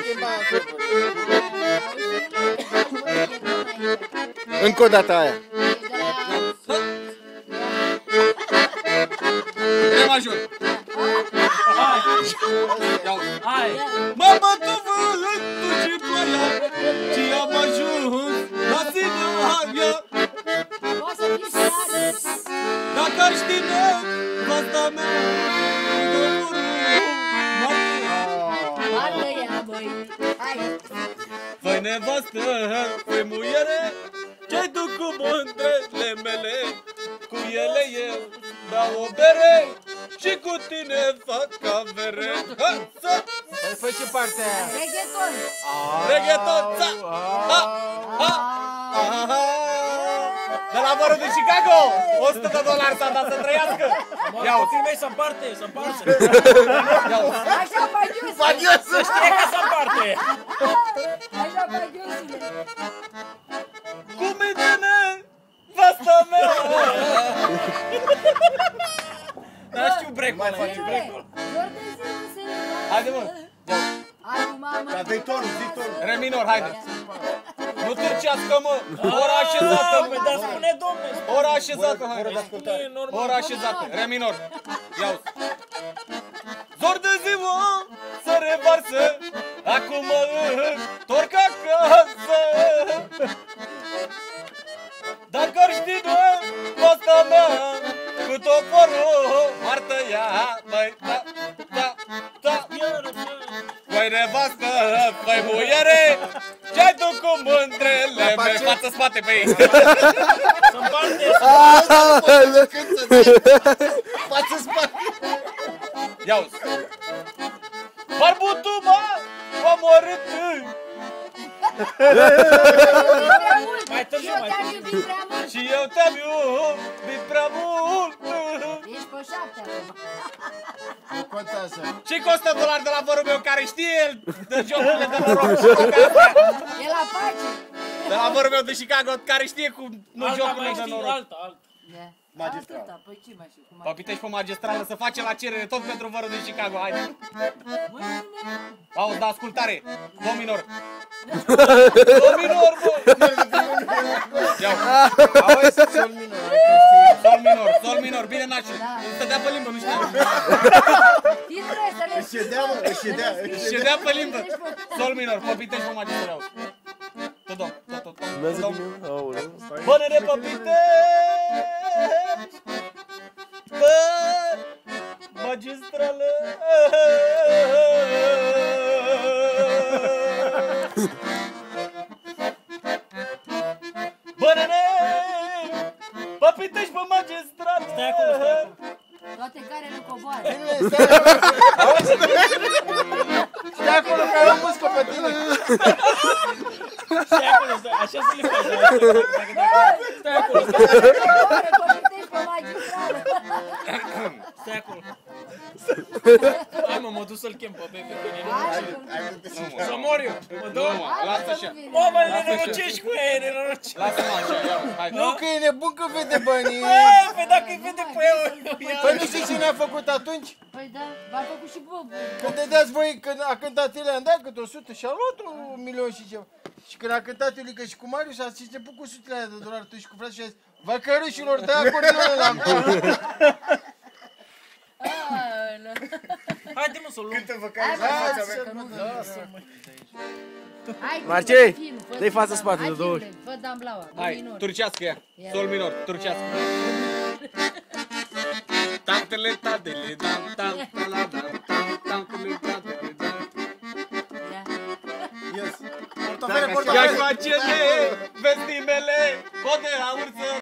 Încă o dată aia. Re major. Hai. Mă bătu vântul și ploaia și am ajuns la Siberia. Dacă ar ști nevasta mea, fă-i nevastă, fă-i muiere, ce-ai tu cu mândrele mele, cu ele eu dau o bere și cu tine fac avere. Fă ce partea aia. Reggaeton. Reggaeton, de la vărul din Chicago, $100 s-a dat să trăiască. Ia uite, mei să împarte, să împarte. Așa fagiosule. Fagiosule. Știe că să împarte. Așa fagiosule. cum e de nevasta mea. Dar știu break-ul ăla, știu break-ul. Haide mă. Dar dă-i tonul, zi tonul. Re minor, haide. Nu târcească, mă. Ora așezată. Dar spune, domne. Ora așezată, haide. Ora așezată. Re minor. Ia-uzi. Zor de ziua să revarsă, acum mă întorc acasă. Dacă ar ști nevasta mea, cu toporul ar tăia, băi, da. Băi nevastă, băi muiere, ce-ai tu cu mândrele mele? Față-spate pe ei. Să împarte. Față-spate. Ia-uzi. Barbutul m-a omorât. Mai târziu, mai târziu. Și eu te-am iubit prea mult. Ești pe 7 acum. Nu contează. Ce costă $1 de la vărul meu care știe el de jocurile de noroc? E la pace. De la vărul meu de Chicago care știe cu jocurile de noroc. Alta. Magistral. Atâta, păi ce mai știu cum mai Papitești pe magistrală să face la cerere tot pentru vărul din Chicago, haide. Auzi, da ascultare. Do minor. Do minor, bă. Ia-o. Auzi, sol minor. Sol minor, sol minor, bine nașe. Să dea pe limbă, nu știu. Își ședea, mă, își ședea. Și dea pe limbă. Sol minor, Papitești pe magistrală, auzi. Tot. Bă, nene, Papitești. Bă, magistrală. Bă, nene, Papitești pe magistrală. Stai acolo, stai acolo. Toate care nu coboară. Stai acolo că ai o muscă pe tine. Stai acolo, stai. Așa să le faci. Stai acolo, stai. Coboară, Papitești pe magistrală. Stai acolo. Hai mă, mă duc să-l chem pe Bebe. Să mor eu. Mă dau. Lasă așa. Bă, mă, nenorocești cu ei, nenorocești. Lasă-mă așa, ia, hai. Nu că e nebun că vede banii. Păi dacă îi vede pe eu. Păi nu știi cine a făcut atunci? Păi da, v-a făcut și Bob. Când dădeați voi, când a cântat el, am dat câte 100 și a luat $1.000.000 și ceva. Și când a cântat Iulica și cu Marius, a început cu $100 tu și cu frate și a zis, văcărușilor, dă acordeonul la încolo. Haide mă să-l luăm. Câte văcăruși la fața mea. Marcei, dă-i față spate de 2 ori. Vă dam blaua. Hai, turcească ea. Sol minor, turcească. Tantele, tantele, tantele, tantele, Yes. Și-aș face de vestimele, pot de aur să